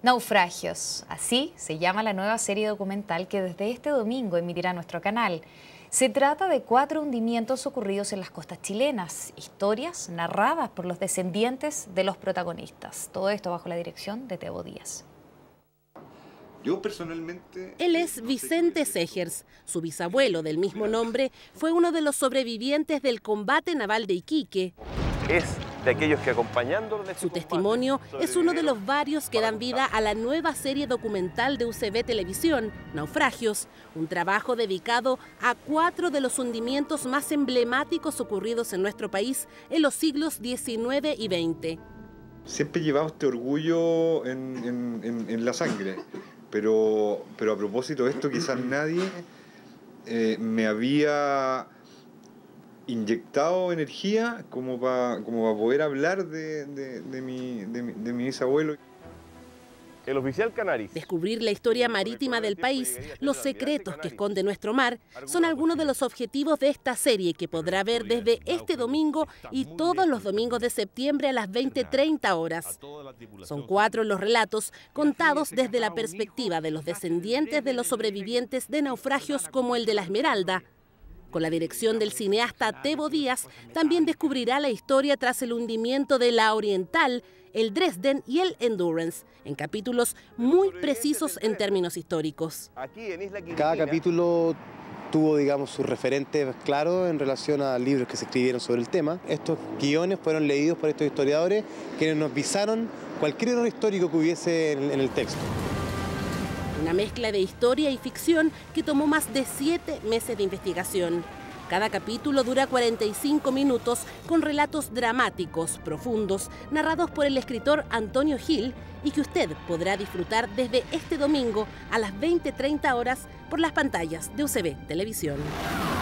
Naufragios, así se llama la nueva serie documental que desde este domingo emitirá nuestro canal. Se trata de 4 hundimientos ocurridos en las costas chilenas, historias narradas por los descendientes de los protagonistas. Todo esto bajo la dirección de Tebo Díaz. Yo personalmente... Él es Vicente Segers. Su bisabuelo del mismo nombre fue uno de los sobrevivientes del combate naval de Iquique. Es de aquellos que acompañando... Su testimonio es uno de los varios que dan vida a la nueva serie documental de UCB Televisión, Naufragios, un trabajo dedicado a 4 de los hundimientos más emblemáticos ocurridos en nuestro país en los siglos XIX y XX. Siempre he llevado este orgullo en la sangre, pero a propósito de esto quizás nadie me había inyectado energía como para poder hablar de mi bisabuelo. El oficial Canaris. Descubrir la historia marítima del país, los secretos que esconde nuestro mar, son algunos de los objetivos de esta serie que podrá ver desde este domingo y todos los domingos de septiembre a las 20:30 horas. Son 4 los relatos contados desde la perspectiva de los descendientes de los sobrevivientes de naufragios como el de la Esmeralda. Con la dirección del cineasta Tebo Díaz, también descubrirá la historia tras el hundimiento de la Oriental, el Dresden y el Endurance, en capítulos muy precisos en términos históricos. Cada capítulo tuvo, digamos, sus referentes claros en relación a libros que se escribieron sobre el tema. Estos guiones fueron leídos por estos historiadores, quienes nos visaron cualquier error histórico que hubiese en el texto. Una mezcla de historia y ficción que tomó más de 7 meses de investigación. Cada capítulo dura 45 minutos con relatos dramáticos, profundos, narrados por el escritor Antonio Gil y que usted podrá disfrutar desde este domingo a las 20:30 horas por las pantallas de UCB Televisión.